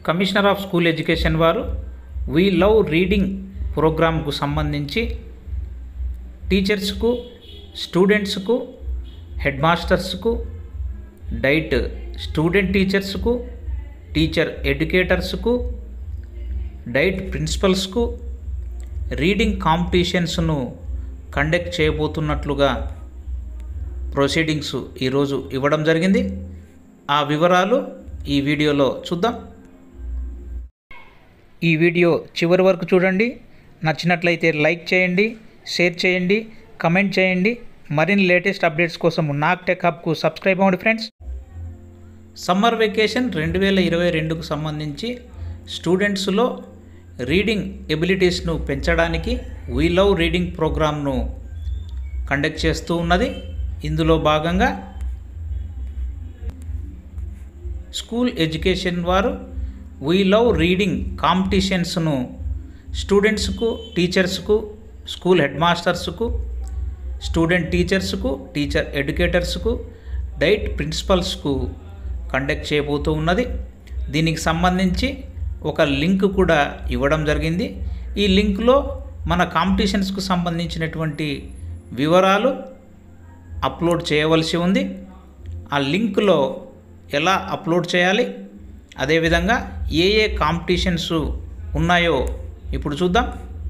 Commissioner of school education వారు we love reading ప్రోగ్రాంకు సంబంధించి టీచర్స్కు, స్టూడెంట్స్కు, హెడ్ మాస్టర్స్కు, డైట్ స్టూడెంట్ టీచర్స్కు, టీచర్ ఎడ్యుకేటర్స్కు, డైట్ ప్రిన్సిపల్స్కు రీడింగ్ కాంపిటీషన్స్ను కండక్ట్ చేయబోతున్నట్లుగా ప్రొసీడింగ్స్ ఈరోజు ఇవ్వడం జరిగింది. ఆ వివరాలు ఈ వీడియోలో చూద్దాం. ఈ వీడియో చివరి వరకు చూడండి. నచ్చినట్లయితే లైక్ చేయండి, షేర్ చేయండి, కమెంట్ చేయండి. మరిన్ని లేటెస్ట్ అప్డేట్స్ కోసం నాక్ టెక్ హబ్కు సబ్స్క్రైబ్ అవ్వండి ఫ్రెండ్స్. సమ్మర్ వెకేషన్ 2022కు సంబంధించి స్టూడెంట్స్లో రీడింగ్ ఎబిలిటీస్ను పెంచడానికి వీ లవ్ రీడింగ్ ప్రోగ్రామ్ను కండక్ట్ చేస్తూ ఉన్నది. ఇందులో భాగంగా స్కూల్ ఎడ్యుకేషన్ వారు వీ లవ్ రీడింగ్ కాంపిటీషన్స్ను స్టూడెంట్స్కు, టీచర్స్కు, స్కూల్ హెడ్ మాస్టర్స్కు, స్టూడెంట్ టీచర్స్కు, టీచర్ ఎడ్యుకేటర్స్కు, డైట్ ప్రిన్సిపల్స్కు కండక్ట్ చేయబోతూ ఉన్నది. దీనికి సంబంధించి ఒక లింక్ కూడా ఇవ్వడం జరిగింది. ఈ లింక్లో మన కాంపిటీషన్స్కు సంబంధించినటువంటి వివరాలు అప్లోడ్ చేయవలసి ఉంది. ఆ లింక్లో ఎలా అప్లోడ్ చేయాలి, అదేవిధంగా ఏ కాంపిటీషన్స్ ఉన్నాయో ఇప్పుడు చూద్దాం.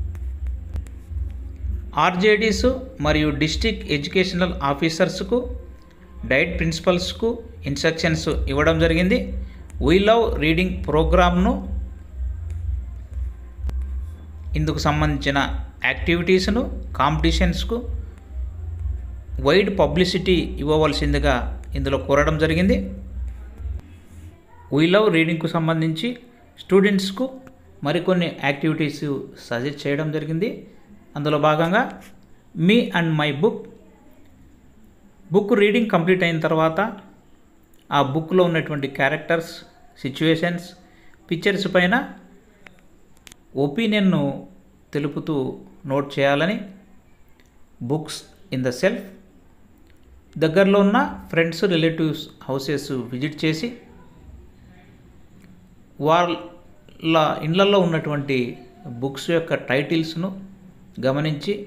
ఆర్జేడీస్ మరియు డిస్ట్రిక్ట్ ఎడ్యుకేషనల్ ఆఫీసర్స్కు, డైట్ ప్రిన్సిపల్స్కు ఇన్స్ట్రక్షన్స్ ఇవ్వడం జరిగింది. వీ లవ్ రీడింగ్ ప్రోగ్రామ్ను, ఇందుకు సంబంధించిన యాక్టివిటీస్ను, కాంపిటీషన్స్కు వైడ్ పబ్లిసిటీ ఇవ్వవలసిందిగా ఇందులో కోరడం జరిగింది. వీ లవ్ రీడింగ్కు సంబంధించి స్టూడెంట్స్కు మరికొన్ని యాక్టివిటీస్ సజెస్ట్ చేయడం జరిగింది. అందులో భాగంగా me and my book reading complete అయిన తర్వాత ఆ బుక్లో ఉన్నటువంటి క్యారెక్టర్స్, సిచ్యువేషన్స్, పిక్చర్స్ పైన ఒపీనియన్ను తెలుపుతూ నోట్ చేయాలని, బుక్స్ ఇన్ ద సెల్ఫ్, దగ్గరలో ఉన్న ఫ్రెండ్స్, రిలేటివ్స్ హౌసెస్ విజిట్ చేసి వాళ్ళ ఇళ్లలో ఉన్నటువంటి బుక్స్ యొక్క టైటిల్స్ను గమనించి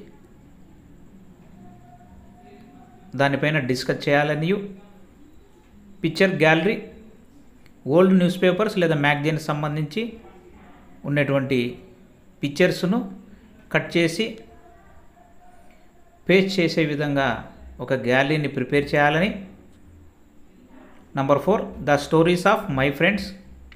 దానిపైన డిస్కస్ చేయాలని, picture gallery, old newspapers లేదా మ్యాగజైన్ సంబంధించి ఉన్నటువంటి పిక్చర్స్ను కట్ చేసి పేస్ట్ చేసే విధంగా ఒక గ్యాలరీని ప్రిపేర్ చేయాలని. Number 4 the stories of my friends.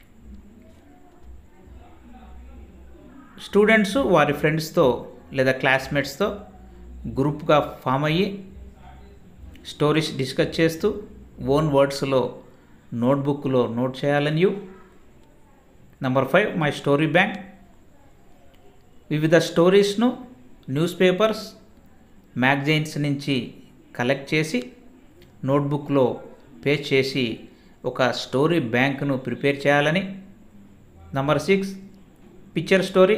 Students వారి ఫ్రెండ్స్తో లేదా క్లాస్మేట్స్తో గ్రూప్గా ఫామ్ అయ్యి స్టోరీస్ డిస్కస్ చేస్తూ ఓన్ వర్డ్స్లో నోట్బుక్లో నోట్ చేయాలని. Number 5 my story bank. వివిధ స్టోరీస్ను న్యూస్ పేపర్స్, మ్యాగజైన్స్ నుంచి కలెక్ట్ చేసి నోట్బుక్లో పేస్ట్ చేసి ఒక స్టోరీ బ్యాంక్ను ప్రిపేర్ చేయాలని. Number 6 picture story.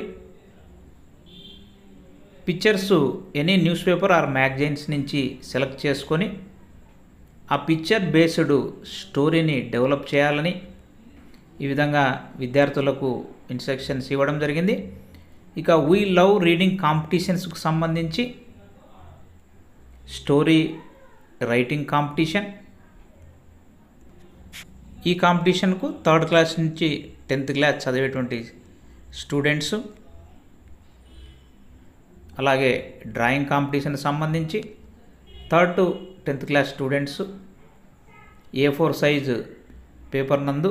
Pictures any newspaper or magazines నుంచి సెలెక్ట్ చేసుకొని ఆ పిక్చర్ బేస్డ్ స్టోరీని డెవలప్ చేయాలని ఈ విధంగా విద్యార్థులకు ఇన్స్ట్రక్షన్స్ ఇవ్వడం జరిగింది. ఇక వీ లవ్ రీడింగ్ కాంపిటీషన్స్కు సంబంధించి స్టోరీ రైటింగ్ కాంపిటీషన్. ఈ కాంపిటీషన్కు 3rd క్లాస్ నుంచి 10th క్లాస్ చదివేటువంటి స్టూడెంట్స్, అలాగే డ్రాయింగ్ కాంపిటీషన్ సంబంధించి 3rd to 10th class students A4 size paper నందు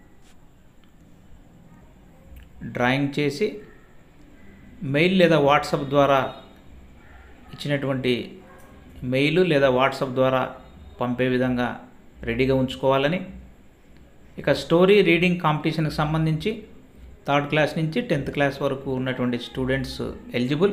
డ్రాయింగ్ చేసి మెయిల్ లేదా వాట్సాప్ ద్వారా ఇచ్చినటువంటి మెయిల్ లేదా వాట్సాప్ ద్వారా పంపే విధంగా రెడీగా ఉంచుకోవాలని. ఇక స్టోరీ రీడింగ్ కాంపిటీషన్కి సంబంధించి 3rd క్లాస్ నుంచి 10th క్లాస్ వరకు ఉన్నటువంటి స్టూడెంట్స్ ఎలిజిబుల్.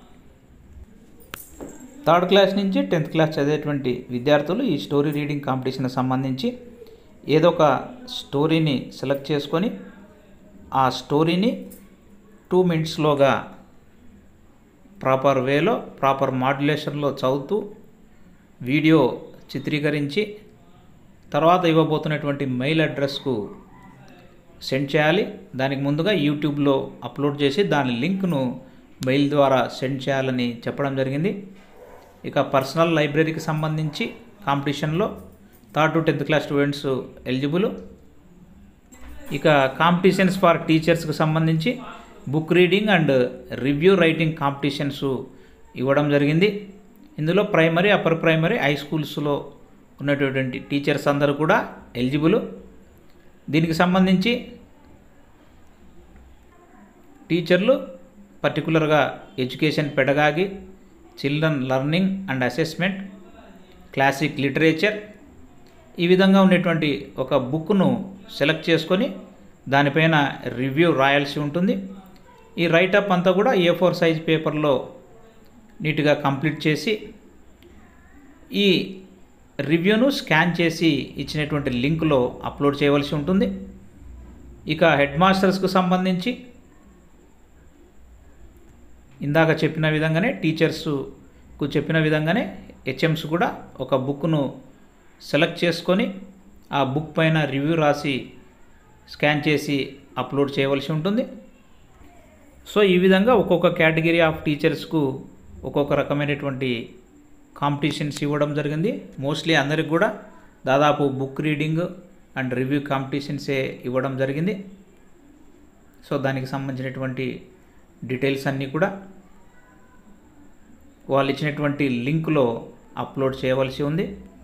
3rd క్లాస్ నుంచి 10th క్లాస్ చదివేటువంటి విద్యార్థులు ఈ స్టోరీ రీడింగ్ కాంపిటీషన్కి సంబంధించి ఏదో ఒక స్టోరీని సెలెక్ట్ చేసుకొని ఆ స్టోరీని 2 minutesలోగా ప్రాపర్ వేలో, ప్రాపర్ మాడ్యులేషన్లో చదువుతూ వీడియో చిత్రీకరించి తర్వాత ఇవ్వబోతున్నటువంటి మెయిల్ అడ్రస్కు సెండ్ చేయాలి. దానికి ముందుగా యూట్యూబ్లో అప్లోడ్ చేసి దాని లింక్ను మెయిల్ ద్వారా సెండ్ చేయాలని చెప్పడం జరిగింది. ఇక పర్సనల్ లైబ్రరీకి సంబంధించి కాంపిటీషన్లో 3rd to 10th class students eligible. ఇక కాంపిటీషన్స్ ఫర్ టీచర్స్కి సంబంధించి book reading and review writing competitions ఇవ్వడం జరిగింది. ఇందులో ప్రైమరీ, అప్పర్ ప్రైమరీ, హై స్కూల్స్లో ఉన్నటువంటి టీచర్స్ అందరూ కూడా ఎలిజిబుల్. దీనికి సంబంధించి టీచర్లు పర్టికులర్గా education pedagogy, children learning and assessment, classic literature ఈ విధంగా ఉండేటువంటి ఒక బుక్ను సెలెక్ట్ చేసుకొని దానిపైన రివ్యూ రాయాల్సి ఉంటుంది. ఈ రైటప్ అంతా కూడా A4 సైజ్ పేపర్లో నీట్గా కంప్లీట్ చేసి ఈ రివ్యూను స్కాన్ చేసి ఇచ్చినటువంటి లింక్లో అప్లోడ్ చేయవలసి ఉంటుంది. ఇక హెడ్ మాస్టర్స్కు సంబంధించి ఇందాక చెప్పిన విధంగానే, టీచర్స్కు చెప్పిన విధంగానే HMs కూడా ఒక బుక్ను సెలెక్ట్ చేసుకొని ఆ బుక్ పైన రివ్యూ రాసి స్కాన్ చేసి అప్లోడ్ చేయవలసి ఉంటుంది. సో ఈ విధంగా ఒక్కొక్క కేటగిరీ ఆఫ్ టీచర్స్కు ఒక్కొక్క రకమైనటువంటి కాంపిటీషన్స్ ఇవ్వడం జరిగింది. మోస్ట్లీ అందరికి కూడా దాదాపు బుక్ రీడింగ్ అండ్ రివ్యూ కాంపిటీషన్సే ఇవ్వడం జరిగింది. సో దానికి సంబంధించినటువంటి డీటెయిల్స్ అన్నీ కూడా వాళ్ళు ఇచ్చినటువంటి లింక్లో అప్లోడ్ చేయవలసి ఉంది.